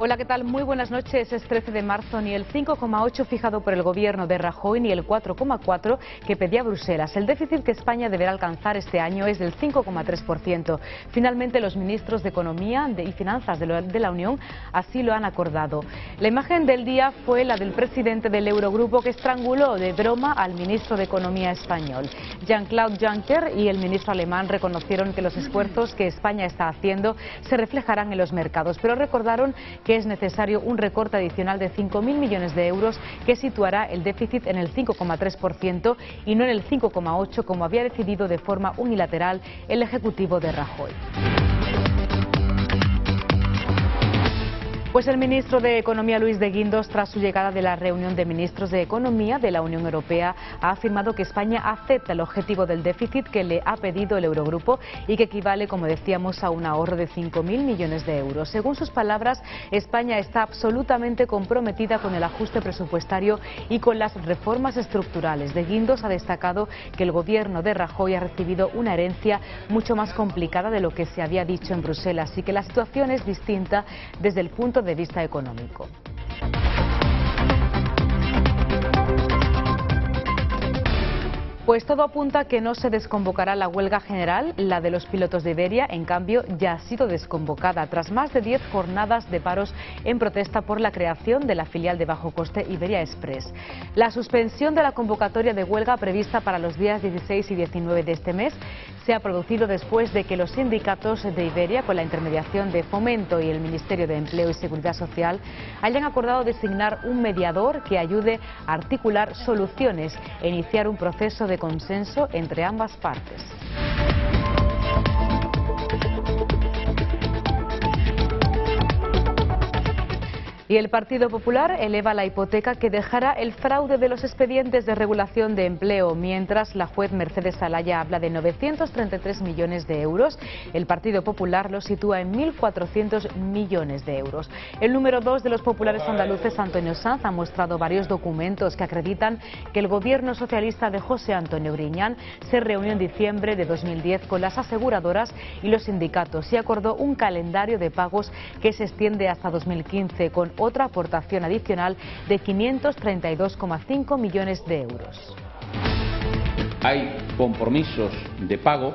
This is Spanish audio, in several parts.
Hola, ¿qué tal? Muy buenas noches. Es 13 de marzo. Ni el 5,8 fijado por el gobierno de Rajoy ni el 4,4 que pedía Bruselas. El déficit que España deberá alcanzar este año es del 5,3%. Finalmente, los ministros de Economía y Finanzas de la Unión así lo han acordado. La imagen del día fue la del presidente del Eurogrupo, que estranguló de broma al ministro de Economía español. Jean-Claude Juncker y el ministro alemán reconocieron que los esfuerzos que España está haciendo se reflejarán en los mercados, pero recordaron que es necesario un recorte adicional de 5.000 millones de euros que situará el déficit en el 5,3% y no en el 5,8% como había decidido de forma unilateral el Ejecutivo de Rajoy. Pues el ministro de Economía, Luis de Guindos, tras su llegada de la reunión de ministros de Economía de la Unión Europea, ha afirmado que España acepta el objetivo del déficit que le ha pedido el Eurogrupo y que equivale, como decíamos, a un ahorro de 5.000 millones de euros. Según sus palabras, España está absolutamente comprometida con el ajuste presupuestario y con las reformas estructurales. De Guindos ha destacado que el gobierno de Rajoy ha recibido una herencia mucho más complicada de lo que se había dicho en Bruselas y que la situación es distinta desde el punto de vista económico. Pues todo apunta a que no se desconvocará la huelga general, la de los pilotos de Iberia, en cambio ya ha sido desconvocada tras más de 10 jornadas de paros en protesta por la creación de la filial de bajo coste Iberia Express. La suspensión de la convocatoria de huelga prevista para los días 16 y 19 de este mes se ha producido después de que los sindicatos de Iberia, con la intermediación de Fomento y el Ministerio de Empleo y Seguridad Social, hayan acordado designar un mediador que ayude a articular soluciones e iniciar un proceso de consenso entre ambas partes. Y el Partido Popular eleva la hipoteca que dejará el fraude de los expedientes de regulación de empleo. Mientras la juez Mercedes Alaya habla de 933 millones de euros, el Partido Popular lo sitúa en 1.400 millones de euros. El número 2 de los populares andaluces, Antonio Sanz, ha mostrado varios documentos que acreditan que el gobierno socialista de José Antonio Griñán se reunió en diciembre de 2010 con las aseguradoras y los sindicatos y acordó un calendario de pagos que se extiende hasta 2015 con otra aportación adicional de 532,5 millones de euros. Hay compromisos de pago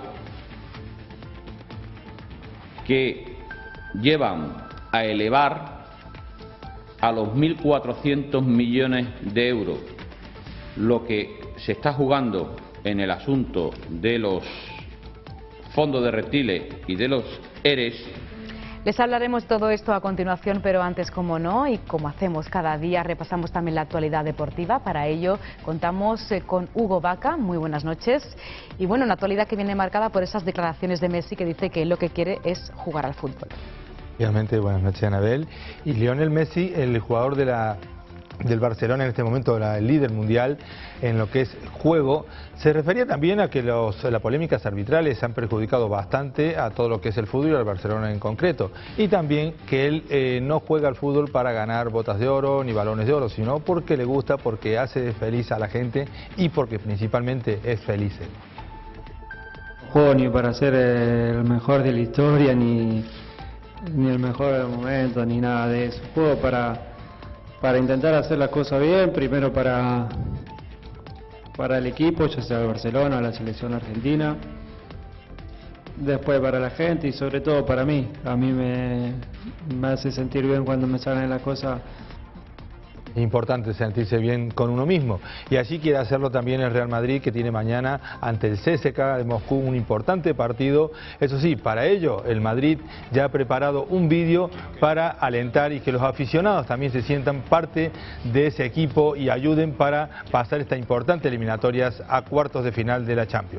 que llevan a elevar a los 1.400 millones de euros lo que se está jugando en el asunto de los fondos de reptiles y de los ERES. Les hablaremos de todo esto a continuación, pero antes, como no, y como hacemos cada día, repasamos también la actualidad deportiva. Para ello contamos con Hugo Vaca. Muy buenas noches. Y bueno, una actualidad que viene marcada por esas declaraciones de Messi que dice que él lo que quiere es jugar al fútbol. Obviamente, buenas noches, Anabel. Y Lionel Messi, el jugador del Barcelona en este momento, el líder mundial en lo que es juego, se refería también a que las polémicas arbitrales han perjudicado bastante a todo lo que es el fútbol y al Barcelona en concreto, y también que él no juega al fútbol para ganar botas de oro ni balones de oro, sino porque le gusta, porque hace feliz a la gente y porque principalmente es feliz él. No juego ni para ser el mejor de la historia, ni el mejor del momento, ni nada de eso. Juego para intentar hacer las cosas bien, primero para el equipo, ya sea el Barcelona o la selección argentina, después para la gente y sobre todo para mí. A mí me hace sentir bien cuando me salen las cosas. Es importante sentirse bien con uno mismo, y así quiere hacerlo también el Real Madrid, que tiene mañana ante el CSKA de Moscú un importante partido. Eso sí, para ello el Madrid ya ha preparado un vídeo para alentar y que los aficionados también se sientan parte de ese equipo y ayuden para pasar estas importantes eliminatorias a cuartos de final de la Champions.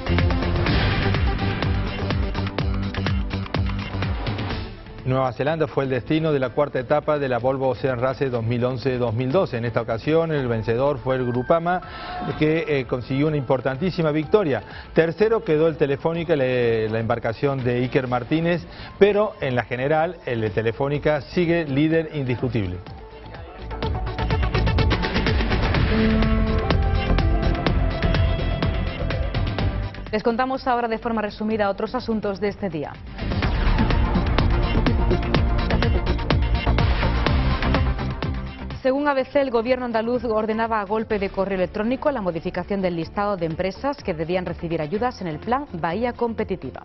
Nueva Zelanda fue el destino de la cuarta etapa de la Volvo Ocean Race 2011-2012. En esta ocasión el vencedor fue el Groupama, que consiguió una importantísima victoria. Tercero quedó el Telefónica, la embarcación de Iker Martínez, pero en la general el Telefónica sigue líder indiscutible. Les contamos ahora de forma resumida otros asuntos de este día. Según ABC, el gobierno andaluz ordenaba a golpe de correo electrónico la modificación del listado de empresas que debían recibir ayudas en el plan Bahía Competitiva.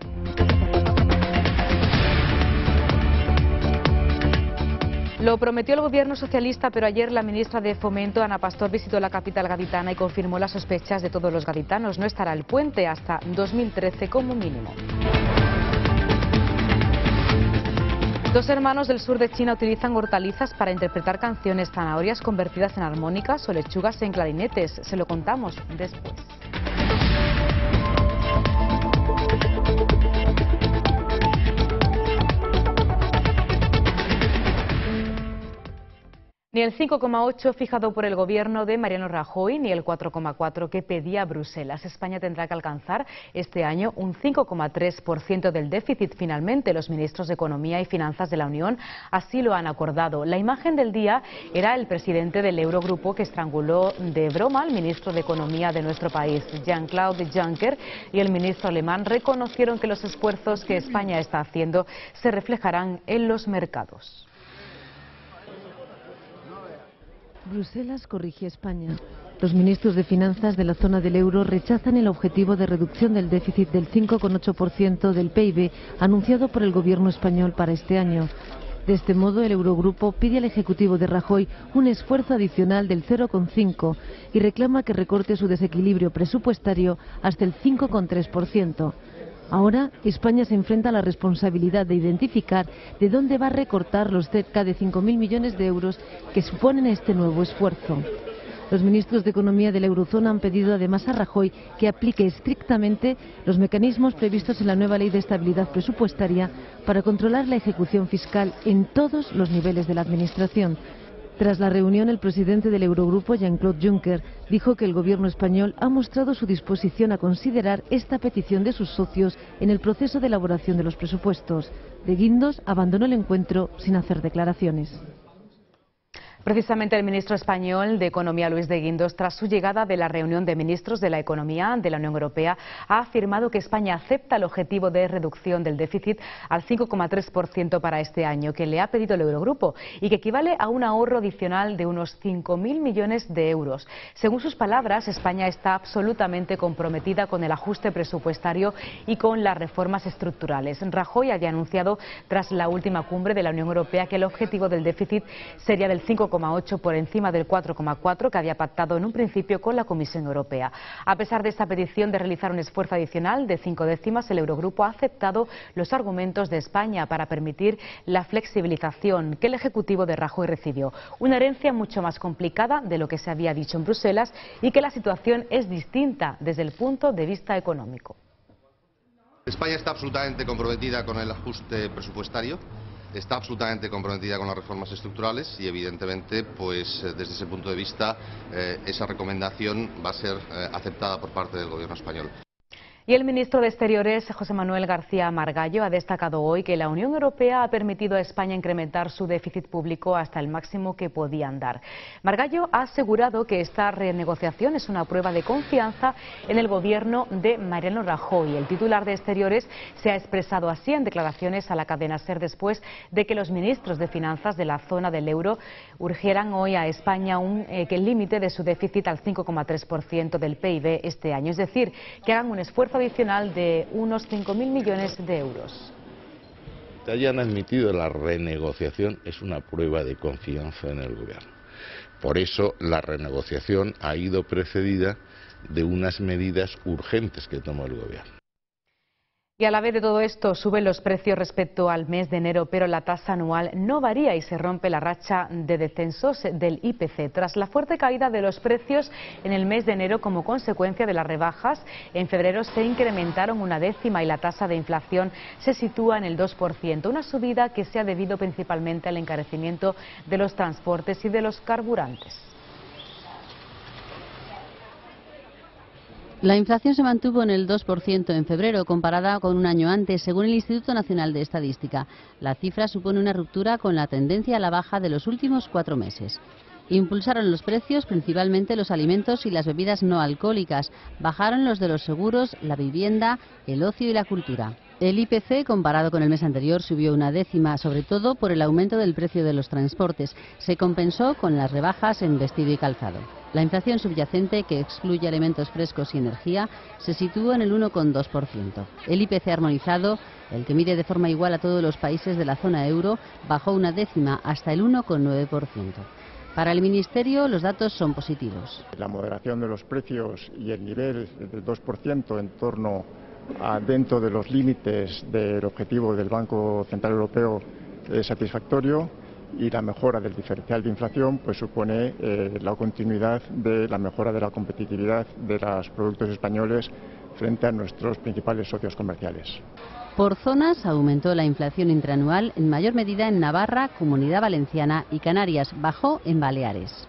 Lo prometió el gobierno socialista, pero ayer la ministra de Fomento, Ana Pastor, visitó la capital gaditana y confirmó las sospechas de todos los gaditanos. No estará el puente hasta 2013 como mínimo. Dos hermanos del sur de China utilizan hortalizas para interpretar canciones, zanahorias convertidas en armónicas o lechugas en clarinetes. Se lo contamos después. Ni el 5,8 fijado por el gobierno de Mariano Rajoy ni el 4,4 que pedía Bruselas. España tendrá que alcanzar este año un 5,3% del déficit. Finalmente, los ministros de Economía y Finanzas de la Unión así lo han acordado. La imagen del día era el presidente del Eurogrupo que estranguló de broma al ministro de Economía de nuestro país, Jean-Claude Juncker, y el ministro alemán reconocieron que los esfuerzos que España está haciendo se reflejarán en los mercados. Bruselas corrige a España. Los ministros de Finanzas de la zona del euro rechazan el objetivo de reducción del déficit del 5,8% del PIB anunciado por el gobierno español para este año. De este modo, el Eurogrupo pide al Ejecutivo de Rajoy un esfuerzo adicional del 0,5% y reclama que recorte su desequilibrio presupuestario hasta el 5,3%. Ahora, España se enfrenta a la responsabilidad de identificar de dónde va a recortar los cerca de 5.000 millones de euros que suponen este nuevo esfuerzo. Los ministros de Economía de la Eurozona han pedido además a Rajoy que aplique estrictamente los mecanismos previstos en la nueva Ley de Estabilidad Presupuestaria para controlar la ejecución fiscal en todos los niveles de la Administración. Tras la reunión, el presidente del Eurogrupo, Jean-Claude Juncker, dijo que el gobierno español ha mostrado su disposición a considerar esta petición de sus socios en el proceso de elaboración de los presupuestos. De Guindos abandonó el encuentro sin hacer declaraciones. Precisamente el ministro español de Economía, Luis de Guindos, tras su llegada de la reunión de ministros de la Economía de la Unión Europea, ha afirmado que España acepta el objetivo de reducción del déficit al 5,3% para este año, que le ha pedido el Eurogrupo, y que equivale a un ahorro adicional de unos 5.000 millones de euros. Según sus palabras, España está absolutamente comprometida con el ajuste presupuestario y con las reformas estructurales. Rajoy había anunciado tras la última cumbre de la Unión Europea que el objetivo del déficit sería del 5,8% por encima del 4,4% que había pactado en un principio con la Comisión Europea. A pesar de esta petición de realizar un esfuerzo adicional de 5 décimas, el Eurogrupo ha aceptado los argumentos de España para permitir la flexibilización que el Ejecutivo de Rajoy recibió. Una herencia mucho más complicada de lo que se había dicho en Bruselas y que la situación es distinta desde el punto de vista económico. España está absolutamente comprometida con el ajuste presupuestario. Está absolutamente comprometida con las reformas estructurales y evidentemente pues desde ese punto de vista esa recomendación va a ser aceptada por parte del gobierno español. Y el ministro de Exteriores, José Manuel García Margallo, ha destacado hoy que la Unión Europea ha permitido a España incrementar su déficit público hasta el máximo que podían dar. Margallo ha asegurado que esta renegociación es una prueba de confianza en el gobierno de Mariano Rajoy. El titular de Exteriores se ha expresado así en declaraciones a la cadena SER después de que los ministros de Finanzas de la zona del euro urgieran hoy a España que el límite de su déficit al 5,3% del PIB este año, es decir, que hagan un esfuerzo adicional de unos 5.000 millones de euros. Que hayan admitido la renegociación es una prueba de confianza en el gobierno. Por eso la renegociación ha ido precedida de unas medidas urgentes que tomó el gobierno. Y a la vez de todo esto, suben los precios respecto al mes de enero, pero la tasa anual no varía y se rompe la racha de descensos del IPC. Tras la fuerte caída de los precios en el mes de enero como consecuencia de las rebajas, en febrero se incrementaron 1 décima y la tasa de inflación se sitúa en el 2%, una subida que se ha debido principalmente al encarecimiento de los transportes y de los carburantes. La inflación se mantuvo en el 2% en febrero, comparada con un año antes, según el Instituto Nacional de Estadística. La cifra supone una ruptura con la tendencia a la baja de los últimos 4 meses. Impulsaron los precios principalmente los alimentos y las bebidas no alcohólicas. Bajaron los de los seguros, la vivienda, el ocio y la cultura. El IPC, comparado con el mes anterior, subió una décima, sobre todo por el aumento del precio de los transportes. Se compensó con las rebajas en vestido y calzado. La inflación subyacente, que excluye alimentos frescos y energía, se situó en el 1,2%. El IPC armonizado, el que mide de forma igual a todos los países de la zona euro, bajó una décima hasta el 1,9%. Para el Ministerio, los datos son positivos. La moderación de los precios y el nivel del 2% en torno dentro de los límites del objetivo del Banco Central Europeo es satisfactorio, y la mejora del diferencial de inflación pues supone la continuidad de la mejora de la competitividad de los productos españoles frente a nuestros principales socios comerciales. Por zonas aumentó la inflación interanual en mayor medida en Navarra, Comunidad Valenciana y Canarias, bajó en Baleares.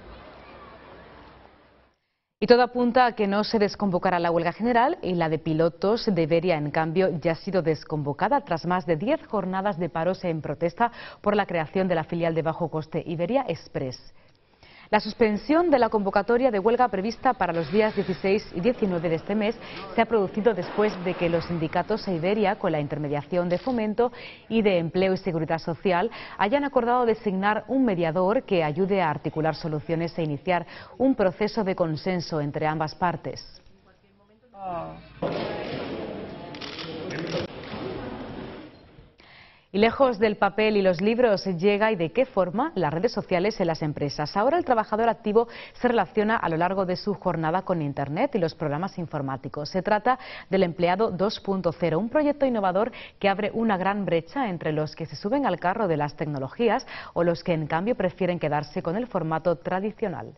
Y todo apunta a que no se desconvocará la huelga general y la de pilotos de Iberia, en cambio, ya ha sido desconvocada tras más de 10 jornadas de paros en protesta por la creación de la filial de bajo coste Iberia Express. La suspensión de la convocatoria de huelga prevista para los días 16 y 19 de este mes se ha producido después de que los sindicatos e Iberia, con la intermediación de Fomento y de Empleo y Seguridad Social, hayan acordado designar un mediador que ayude a articular soluciones e iniciar un proceso de consenso entre ambas partes. Y lejos del papel y los libros, llega y de qué forma las redes sociales en las empresas. Ahora el trabajador activo se relaciona a lo largo de su jornada con Internet y los programas informáticos. Se trata del empleado 2.0, un proyecto innovador que abre una gran brecha entre los que se suben al carro de las tecnologías o los que en cambio prefieren quedarse con el formato tradicional.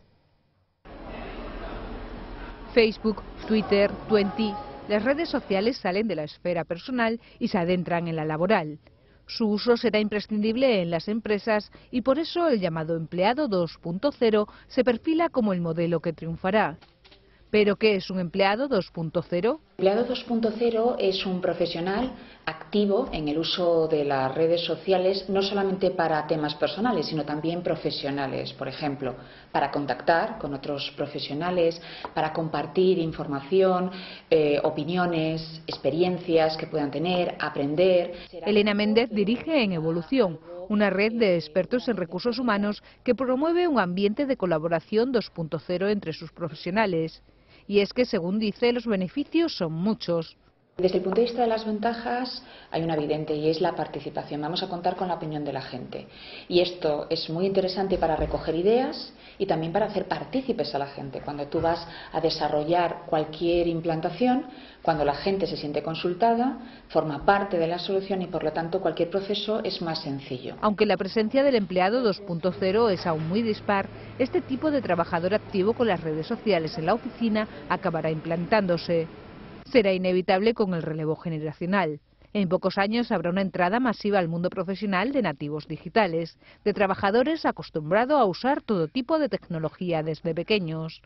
Facebook, Twitter, Twenty, las redes sociales salen de la esfera personal y se adentran en la laboral. Su uso será imprescindible en las empresas y por eso el llamado empleado 2.0 se perfila como el modelo que triunfará. ¿Pero qué es un empleado 2.0? Empleado 2.0 es un profesional activo en el uso de las redes sociales, no solamente para temas personales, sino también profesionales. Por ejemplo, para contactar con otros profesionales, para compartir información, opiniones, experiencias que puedan tener, aprender. Elena Méndez dirige En Evolución, una red de expertos en recursos humanos que promueve un ambiente de colaboración 2.0 entre sus profesionales. Y es que, según dice, los beneficios son muchos. Desde el punto de vista de las ventajas hay una evidente y es la participación. Vamos a contar con la opinión de la gente. Y esto es muy interesante para recoger ideas y también para hacer partícipes a la gente. Cuando tú vas a desarrollar cualquier implantación, cuando la gente se siente consultada, forma parte de la solución y por lo tanto cualquier proceso es más sencillo. Aunque la presencia del empleado 2.0 es aún muy dispar, este tipo de trabajador activo con las redes sociales en la oficina acabará implantándose. Será inevitable con el relevo generacional. En pocos años habrá una entrada masiva al mundo profesional de nativos digitales, de trabajadores acostumbrados a usar todo tipo de tecnología desde pequeños.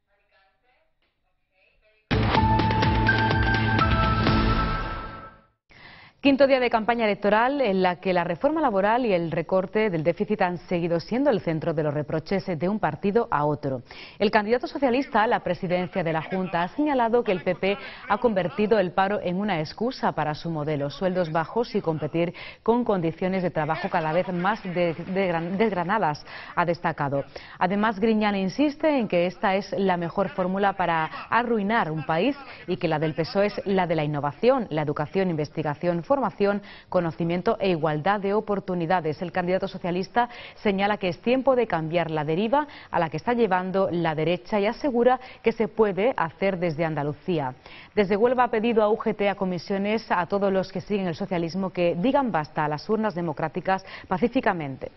Quinto día de campaña electoral en la que la reforma laboral y el recorte del déficit han seguido siendo el centro de los reproches de un partido a otro. El candidato socialista a la presidencia de la Junta ha señalado que el PP ha convertido el paro en una excusa para su modelo, sueldos bajos y competir con condiciones de trabajo cada vez más desgranadas, ha destacado. Además, Griñán insiste en que esta es la mejor fórmula para arruinar un país y que la del PSOE es la de la innovación, la educación, investigación, formación, conocimiento e igualdad de oportunidades. El candidato socialista señala que es tiempo de cambiar la deriva a la que está llevando la derecha y asegura que se puede hacer desde Andalucía. Desde Huelva ha pedido a UGT, a comisiones, a todos los que siguen el socialismo que digan basta a las urnas democráticas pacíficamente.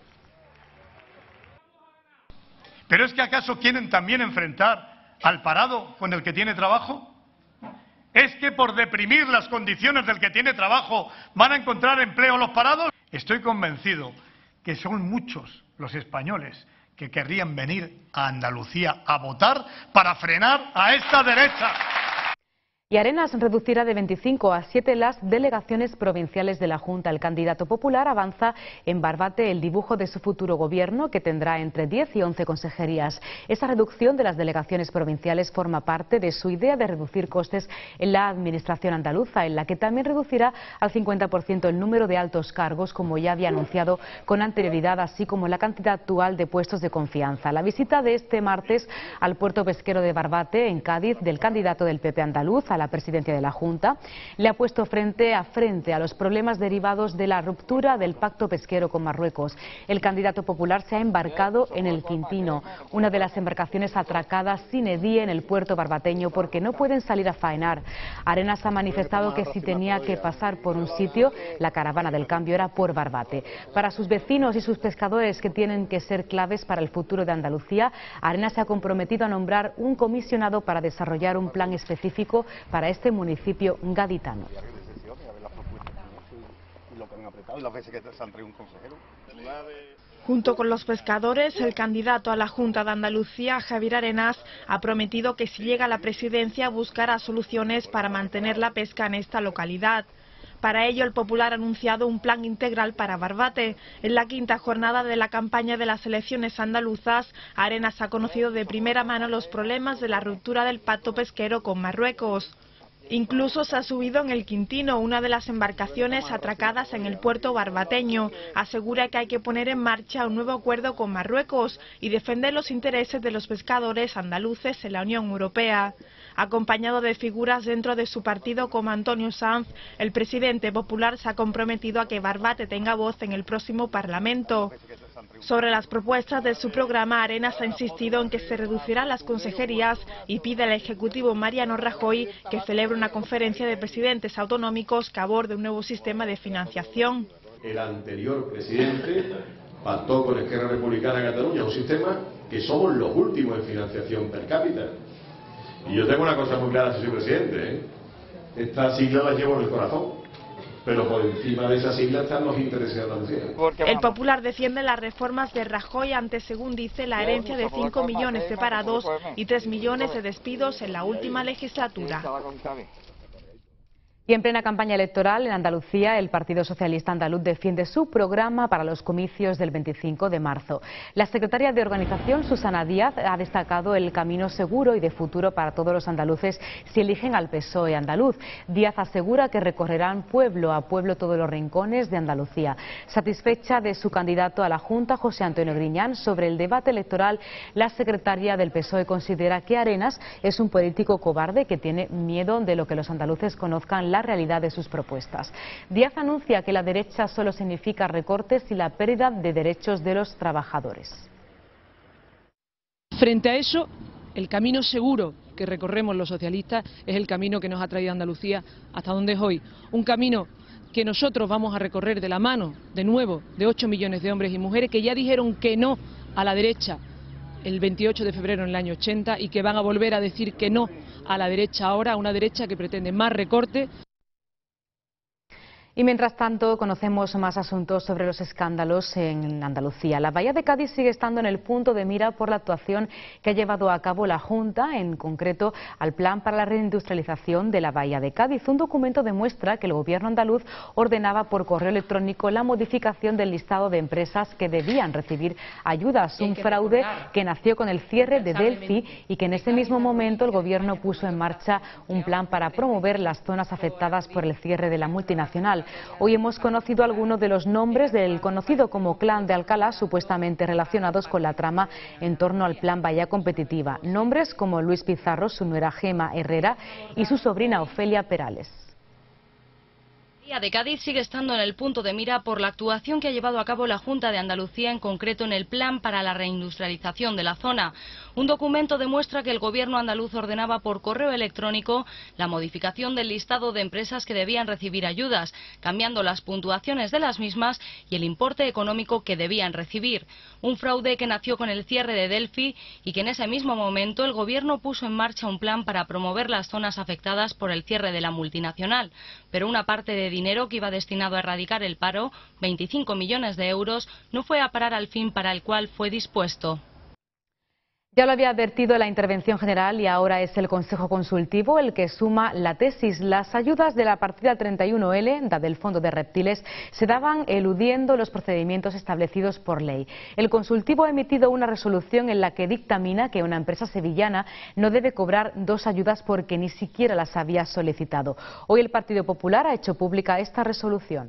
¿Pero es que acaso quieren también enfrentar al parado con el que tiene trabajo? ¿Es que por deprimir las condiciones del que tiene trabajo van a encontrar empleo los parados? Estoy convencido que son muchos los españoles que querrían venir a Andalucía a votar para frenar a esta derecha. Y Arenas reducirá de 25 a 7 las delegaciones provinciales de la Junta. El candidato popular avanza en Barbate el dibujo de su futuro gobierno, que tendrá entre 10 y 11 consejerías. Esa reducción de las delegaciones provinciales forma parte de su idea de reducir costes en la administración andaluza, en la que también reducirá al 50% el número de altos cargos, como ya había anunciado con anterioridad, así como la cantidad actual de puestos de confianza. La visita de este martes al puerto pesquero de Barbate, en Cádiz, del candidato del PP andaluz a la presidencia de la Junta, le ha puesto frente a los problemas derivados de la ruptura del pacto pesquero con Marruecos. El candidato popular se ha embarcado en el Quintino, una de las embarcaciones atracadas sine die en el puerto barbateño porque no pueden salir a faenar. Arenas ha manifestado que si tenía que pasar por un sitio, la caravana del cambio era por Barbate. Para sus vecinos y sus pescadores, que tienen que ser claves para el futuro de Andalucía, Arenas se ha comprometido a nombrar un comisionado para desarrollar un plan específico para este municipio gaditano. Junto con los pescadores, el candidato a la Junta de Andalucía, Javier Arenas, ha prometido que si llega a la presidencia buscará soluciones para mantener la pesca en esta localidad. Para ello, el Popular ha anunciado un plan integral para Barbate. En la quinta jornada de la campaña de las elecciones andaluzas, Arenas ha conocido de primera mano los problemas de la ruptura del pacto pesquero con Marruecos. Incluso se ha subido en el Quintino, una de las embarcaciones atracadas en el puerto barbateño. Asegura que hay que poner en marcha un nuevo acuerdo con Marruecos y defender los intereses de los pescadores andaluces en la Unión Europea. Acompañado de figuras dentro de su partido como Antonio Sanz, el presidente popular se ha comprometido a que Barbate tenga voz en el próximo Parlamento. Sobre las propuestas de su programa, Arenas ha insistido en que se reducirán las consejerías y pide al Ejecutivo Mariano Rajoy que celebre una conferencia de presidentes autonómicos que aborde un nuevo sistema de financiación. El anterior presidente pactó con Esquerra Republicana de Cataluña un sistema que somos los últimos en financiación per cápita. Y yo tengo una cosa muy clara si soy presidente, ¿eh? Estas siglas las llevo en el corazón, pero por encima de esas siglas están los intereses de Andalucía. El Popular defiende las reformas de Rajoy ante, según dice, la herencia de 5 millones de parados y 3 millones de despidos en la última legislatura. Y en plena campaña electoral en Andalucía, el Partido Socialista Andaluz defiende su programa para los comicios del 25 de marzo. La secretaria de organización, Susana Díaz, ha destacado el camino seguro y de futuro para todos los andaluces si eligen al PSOE andaluz. Díaz asegura que recorrerán pueblo a pueblo todos los rincones de Andalucía. Satisfecha de su candidato a la Junta, José Antonio Griñán, sobre el debate electoral, la secretaria del PSOE considera que Arenas es un político cobarde que tiene miedo de lo que los andaluces conozcan la realidad de sus propuestas. Díaz anuncia que la derecha solo significa recortes y la pérdida de derechos de los trabajadores. Frente a eso, el camino seguro que recorremos los socialistas es el camino que nos ha traído Andalucía hasta donde es hoy. Un camino que nosotros vamos a recorrer de la mano, de nuevo, de 8 millones de hombres y mujeres que ya dijeron que no a la derecha el 28 de febrero en el año 80 y que van a volver a decir que no a la derecha ahora, a una derecha que pretende más recorte. Y mientras tanto, conocemos más asuntos sobre los escándalos en Andalucía. La Bahía de Cádiz sigue estando en el punto de mira por la actuación que ha llevado a cabo la Junta, en concreto al Plan para la Reindustrialización de la Bahía de Cádiz. Un documento demuestra que el Gobierno andaluz ordenaba por correo electrónico la modificación del listado de empresas que debían recibir ayudas. Un fraude que nació con el cierre de Delphi y que en ese mismo momento el Gobierno puso en marcha un plan para promover las zonas afectadas por el cierre de la multinacional. Hoy hemos conocido algunos de los nombres del conocido como Clan de Alcalá, supuestamente relacionados con la trama en torno al Plan Bahía Competitiva. Nombres como Luis Pizarro, su nuera Gema Herrera y su sobrina Ofelia Perales. La Bahía de Cádiz sigue estando en el punto de mira por la actuación que ha llevado a cabo la Junta de Andalucía, en concreto en el Plan para la Reindustrialización de la zona. Un documento demuestra que el Gobierno andaluz ordenaba por correo electrónico la modificación del listado de empresas que debían recibir ayudas, cambiando las puntuaciones de las mismas y el importe económico que debían recibir. Un fraude que nació con el cierre de Delphi y que en ese mismo momento el Gobierno puso en marcha un plan para promover las zonas afectadas por el cierre de la multinacional. Pero una parte de dinero que iba destinado a erradicar el paro, 25 millones de euros, no fue a parar al fin para el cual fue dispuesto. Ya lo había advertido en la intervención general y ahora es el Consejo Consultivo el que suma la tesis. Las ayudas de la partida 31L, del Fondo de Reptiles, se daban eludiendo los procedimientos establecidos por ley. El Consultivo ha emitido una resolución en la que dictamina que una empresa sevillana no debe cobrar dos ayudas porque ni siquiera las había solicitado. Hoy el Partido Popular ha hecho pública esta resolución.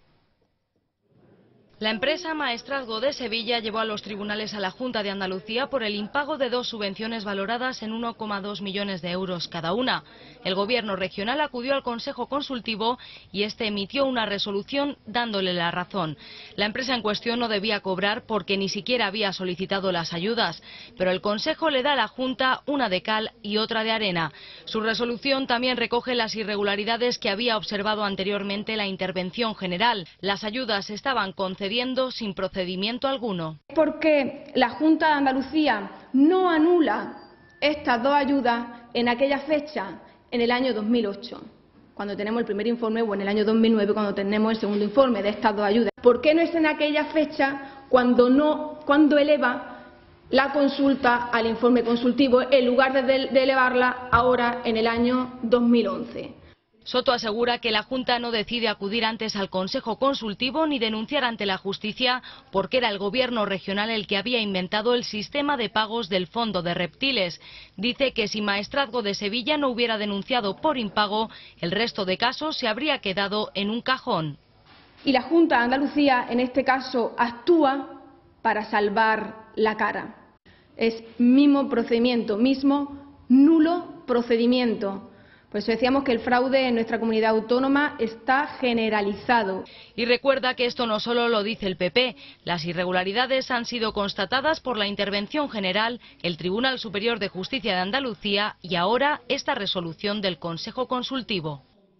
La empresa Maestrazgo de Sevilla llevó a los tribunales a la Junta de Andalucía por el impago de dos subvenciones valoradas en 1,2 millones de euros cada una. El Gobierno regional acudió al Consejo Consultivo y este emitió una resolución dándole la razón. La empresa en cuestión no debía cobrar porque ni siquiera había solicitado las ayudas, pero el Consejo le da a la Junta una de cal y otra de arena. Su resolución también recoge las irregularidades que había observado anteriormente la intervención general. Las ayudas estaban concedidas sin procedimiento alguno. Porque la Junta de Andalucía no anula estas dos ayudas en aquella fecha, en el año 2008, cuando tenemos el primer informe, o en el año 2009, cuando tenemos el segundo informe de estas dos ayudas. ¿Por qué no es en aquella fecha cuando eleva la consulta al informe consultivo en lugar de elevarla ahora en el año 2011? Soto asegura que la Junta no decide acudir antes al Consejo Consultivo ni denunciar ante la justicia porque era el Gobierno regional el que había inventado el sistema de pagos del Fondo de Reptiles. Dice que si Maestrazgo de Sevilla no hubiera denunciado por impago, el resto de casos se habría quedado en un cajón. Y la Junta de Andalucía, en este caso, actúa para salvar la cara. Es mismo procedimiento, mismo nulo procedimiento. Por eso decíamos que el fraude en nuestra comunidad autónoma está generalizado. Y recuerda que esto no solo lo dice el PP. Las irregularidades han sido constatadas por la intervención general, el Tribunal Superior de Justicia de Andalucía y ahora esta resolución del Consejo Consultivo.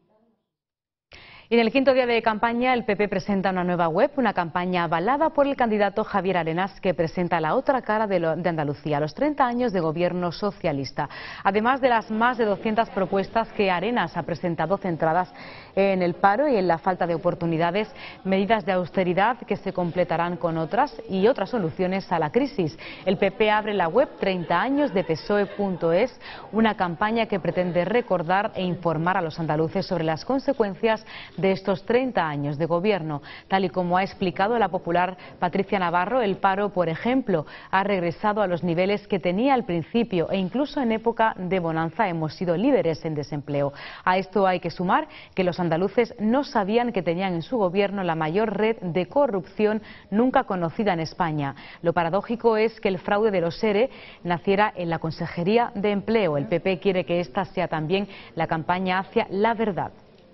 Y en el quinto día de campaña, el PP presenta una nueva web, una campaña avalada por el candidato Javier Arenas, que presenta la otra cara de Andalucía, los 30 años de gobierno socialista. Además de las más de 200 propuestas que Arenas ha presentado centradas en el paro y en la falta de oportunidades, medidas de austeridad que se completarán con otras y otras soluciones a la crisis. El PP abre la web 30 años de PSOE.es, una campaña que pretende recordar e informar a los andaluces sobre las consecuencias de estos 30 años de gobierno. Tal y como ha explicado la popular Patricia Navarro, el paro, por ejemplo, ha regresado a los niveles que tenía al principio e incluso en época de bonanza hemos sido líderes en desempleo. A esto hay que sumar que los andaluces no sabían que tenían en su gobierno la mayor red de corrupción nunca conocida en España. Lo paradójico es que el fraude de los ERE naciera en la Consejería de Empleo. El PP quiere que esta sea también la campaña hacia la verdad.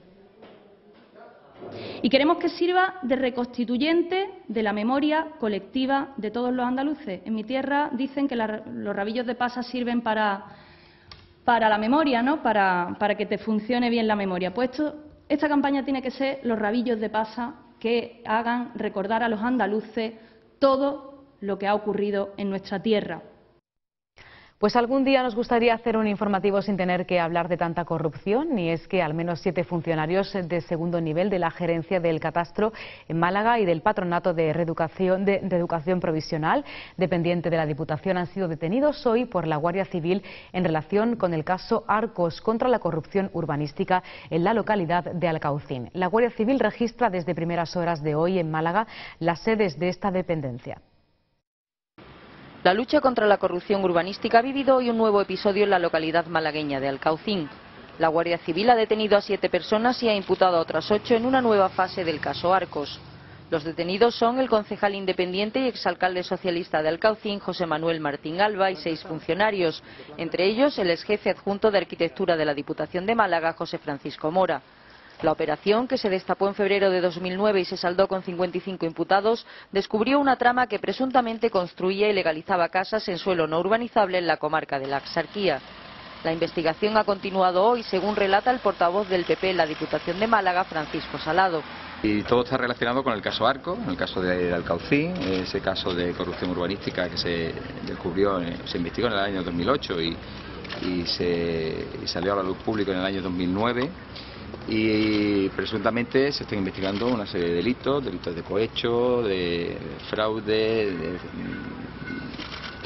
Y queremos que sirva de reconstituyente de la memoria colectiva de todos los andaluces. En mi tierra dicen que los rabillos de pasa sirven para la memoria, ¿no? Para que te funcione bien la memoria. Pues esta campaña tiene que ser los rabillos de pasa que hagan recordar a los andaluces todo lo que ha ocurrido en nuestra tierra. Pues algún día nos gustaría hacer un informativo sin tener que hablar de tanta corrupción, y es que al menos 7 funcionarios de segundo nivel de la gerencia del Catastro en Málaga y del Patronato de Educación Provisional, dependiente de la Diputación, han sido detenidos hoy por la Guardia Civil en relación con el caso Arcos contra la corrupción urbanística en la localidad de Alcaucín. La Guardia Civil registra desde primeras horas de hoy en Málaga las sedes de esta dependencia. La lucha contra la corrupción urbanística ha vivido hoy un nuevo episodio en la localidad malagueña de Alcaucín. La Guardia Civil ha detenido a 7 personas y ha imputado a otras 8 en una nueva fase del caso Arcos. Los detenidos son el concejal independiente y exalcalde socialista de Alcaucín, José Manuel Martín Alba, y 6 funcionarios, entre ellos el exjefe adjunto de Arquitectura de la Diputación de Málaga, José Francisco Mora. La operación, que se destapó en febrero de 2009 y se saldó con 55 imputados, descubrió una trama que presuntamente construía y legalizaba casas en suelo no urbanizable en la comarca de la Axarquía. La investigación ha continuado hoy, según relata el portavoz del PP en la Diputación de Málaga, Francisco Salado. Y todo está relacionado con el caso Arco, el caso de Alcaucín, ese caso de corrupción urbanística que se descubrió, se investigó en el año 2008 y salió a la luz pública en el año 2009. Y presuntamente se están investigando una serie de delitos de cohecho, de fraude,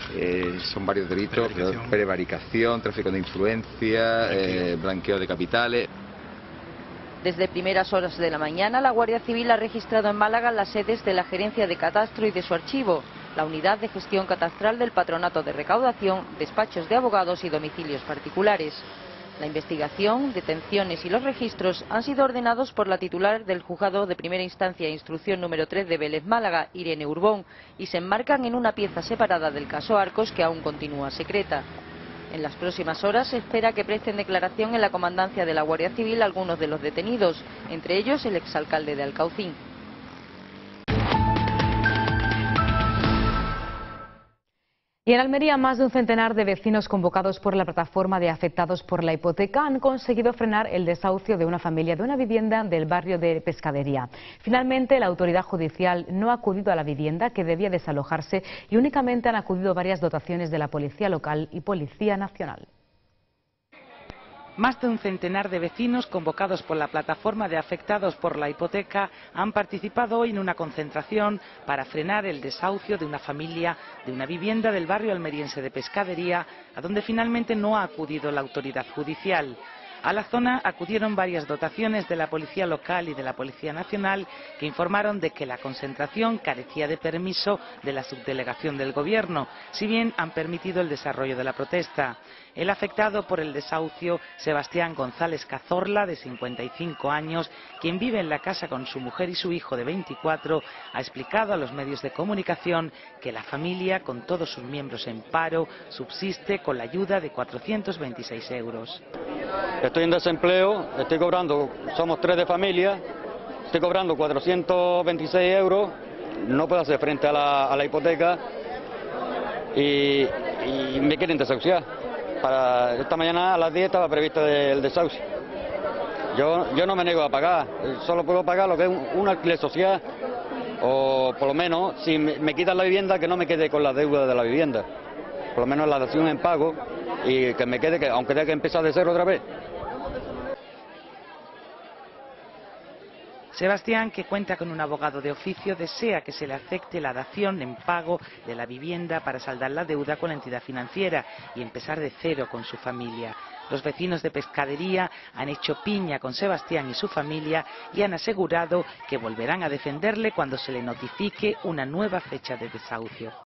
Son varios delitos: prevaricación, tráfico de influencia, blanqueo de capitales. Desde primeras horas de la mañana, la Guardia Civil ha registrado en Málaga las sedes de la Gerencia de Catastro y de su archivo, la Unidad de Gestión Catastral del Patronato de Recaudación, despachos de abogados y domicilios particulares. La investigación, detenciones y los registros han sido ordenados por la titular del Juzgado de Primera Instancia e Instrucción número 3 de Vélez, Málaga, Irene Urbón, y se enmarcan en una pieza separada del caso Arcos que aún continúa secreta. En las próximas horas se espera que presten declaración en la comandancia de la Guardia Civil algunos de los detenidos, entre ellos el exalcalde de Alcaucín. Y en Almería, más de un centenar de vecinos convocados por la plataforma de afectados por la hipoteca han conseguido frenar el desahucio de una familia de una vivienda del barrio de Pescadería. Finalmente, la autoridad judicial no ha acudido a la vivienda, que debía desalojarse, y únicamente han acudido varias dotaciones de la Policía Local y Policía Nacional. Más de un centenar de vecinos convocados por la plataforma de afectados por la hipoteca han participado hoy en una concentración para frenar el desahucio de una familia de una vivienda del barrio almeriense de Pescadería, a donde finalmente no ha acudido la autoridad judicial. A la zona acudieron varias dotaciones de la Policía Local y de la Policía Nacional, que informaron de que la concentración carecía de permiso de la subdelegación del Gobierno, si bien han permitido el desarrollo de la protesta. El afectado por el desahucio, Sebastián González Cazorla, de 55 años, quien vive en la casa con su mujer y su hijo de 24, ha explicado a los medios de comunicación que la familia, con todos sus miembros en paro, subsiste con la ayuda de 426 euros. Estoy en desempleo, estoy cobrando, somos 3 de familia, estoy cobrando 426 euros, no puedo hacer frente a la hipoteca y me quieren desahuciar. Para esta mañana a las 10 estaba previsto el desahucio. Yo no me niego a pagar, solo puedo pagar lo que es un alquiler social, o por lo menos si me quitan la vivienda, que no me quede con la deuda de la vivienda, por lo menos la dación en pago, y que me quede, aunque tenga que empezar de cero otra vez. Sebastián, que cuenta con un abogado de oficio, desea que se le acepte la dación en pago de la vivienda para saldar la deuda con la entidad financiera y empezar de cero con su familia. Los vecinos de Pescadería han hecho piña con Sebastián y su familia y han asegurado que volverán a defenderle cuando se le notifique una nueva fecha de desahucio.